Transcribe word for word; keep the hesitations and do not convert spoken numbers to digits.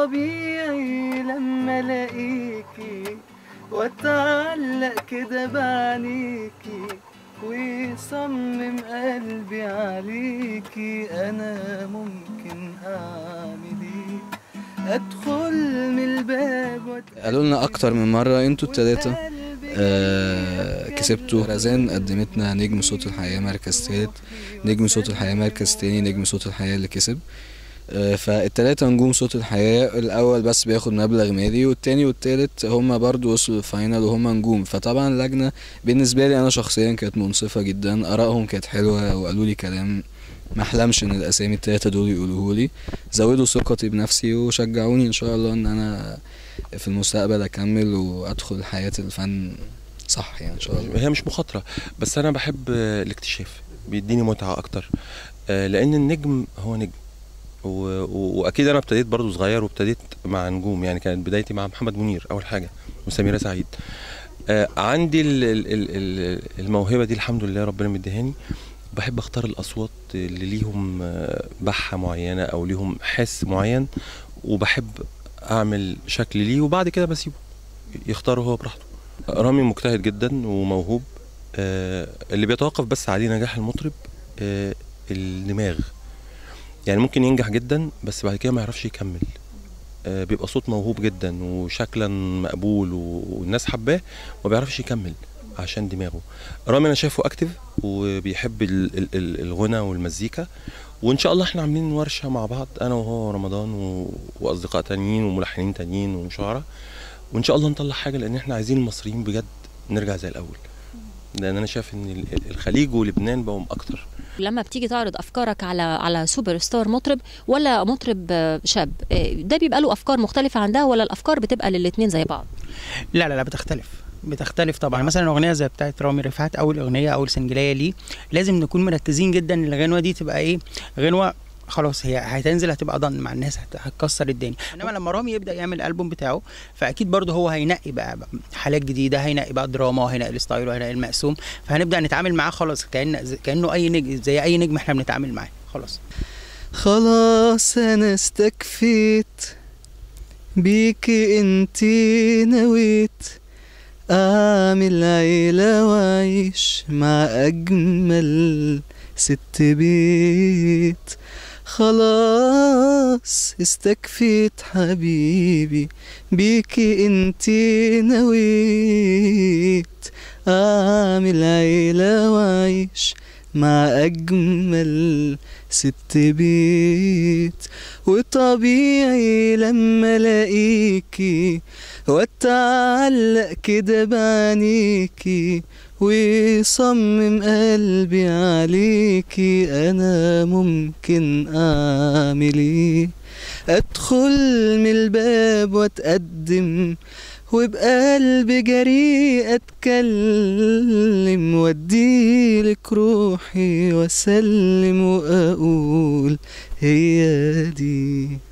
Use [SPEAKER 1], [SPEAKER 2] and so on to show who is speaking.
[SPEAKER 1] وطبيعي لما الاقيكي واتعلق كده بعينيكي ويصمم قلبي عليكي. انا ممكن اعمل ايه؟ ادخل من الباب وت...
[SPEAKER 2] قالوا لنا اكتر من مره انتوا التلاته آه كسبتوا. رزان قدمتنا نجم صوت الحياه مركز تالت، نجم صوت الحياه مركز تاني، نجم صوت الحياه اللي كسب. آه فالتلاته نجوم صوت الحياه، الاول بس بياخد مبلغ مالي والتاني والتالت هما برضو وصلوا الفاينل وهما نجوم. فطبعا اللجنه بالنسبه لي انا شخصيا كانت منصفه جدا، ارائهم كانت حلوه وقالوا لي كلام ما احلمش ان الاسامي التلاته دول يقولوه لي. زودوا ثقتي بنفسي وشجعوني ان شاء الله ان انا في المستقبل اكمل وادخل حياه الفن صح يعني ان شاء الله.
[SPEAKER 3] هي مش مخاطره، بس انا بحب الاكتشاف، بيديني متعه اكتر، لان النجم هو نجم. واكيد انا ابتديت برضو صغير وابتديت مع نجوم، يعني كانت بدايتي مع محمد منير اول حاجه وسميرة سعيد. عندي الموهبه دي الحمد لله ربنا مديهاني. بحب اختار الاصوات اللي ليهم بحه معينه او ليهم حس معين، وبحب اعمل شكل ليه وبعد كده بسيبه يختاره هو براحته. رامي مجتهد جدا وموهوب، اللي بيتوقف بس عليه نجاح المطرب الدماغ. يعني ممكن ينجح جدا بس بعد كده ما يعرفش يكمل. بيبقى صوت موهوب جدا وشكلا مقبول والناس حباه وما بيعرفش يكمل عشان دماغه. رامي انا شايفه اكتف وبيحب الغنى والمزيكا، وان شاء الله احنا عاملين ورشه مع بعض انا وهو ورمضان واصدقاء تانيين وملحنين تانيين وشعراء، وان شاء الله نطلع حاجه، لان احنا عايزين المصريين بجد نرجع زي الاول، لان انا شايف ان الخليج ولبنان بقوا اكتر.
[SPEAKER 4] لما بتيجي تعرض افكارك على على سوبر ستار مطرب ولا مطرب شاب، ده بيبقى له افكار مختلفه عن ده ولا الافكار بتبقى للاثنين زي بعض؟
[SPEAKER 5] لا لا لا بتختلف بتختلف طبعا. مثلا اغنيه زي بتاعه رامي رفعت، اول اغنيه اول سنجليه ليه، لازم نكون مركزين جدا ان الغنوه دي تبقى ايه، غنوه خلاص هي هتنزل هتبقى ضن مع الناس، هتكسر الدنيا. انما لما رامي يبدا يعمل الالبوم بتاعه فاكيد برضه هو هينقي بقى حالات جديده، هينقي بقى دراما وهينقي الستايل وهينقي المقسوم، فهنبدا نتعامل معاه خلاص كأن كانه اي نجم، زي اي نجم احنا بنتعامل معاه خلاص.
[SPEAKER 1] خلاص انا استكفيت بيكي انتي، نويت اعمل عيلة واعيش مع اجمل ست بيت. خلاص استكفيت حبيبي بيكي انتي، نويت اعمل عيلة واعيش مع اجمل ست بيت. وطبيعي لما الاقيكي واتعلق كده بعينيكي ويصمم قلبي عليكي. انا ممكن اعمل ايه؟ ادخل من الباب واتقدم وبقلب جريء اتكلم واديلك روحي واسلم واقول هي دي.